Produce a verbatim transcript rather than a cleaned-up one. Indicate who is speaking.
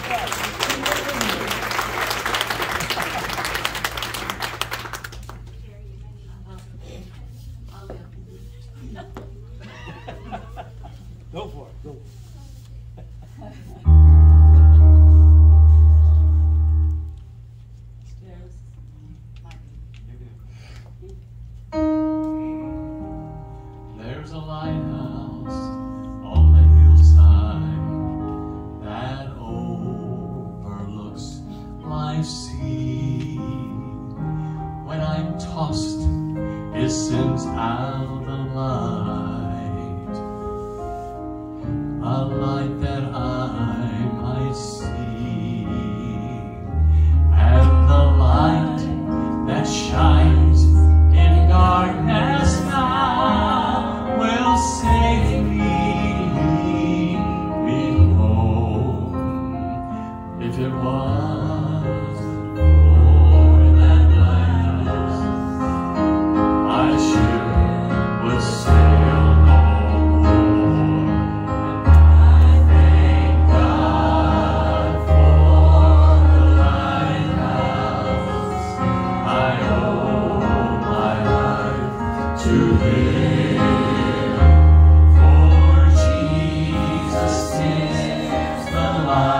Speaker 1: Go for it. Go.
Speaker 2: There's a lighthouse on the hillside that overlooks life's sea. When I'm tossed, it sends out a light, a light that I might see, and the light that shines in darkness now will save me, lead me home. If it wasn't for that lighthouse, my ship would sail no more. I thank God for the lighthouse. I owe my life to Him, for Jesus is the light.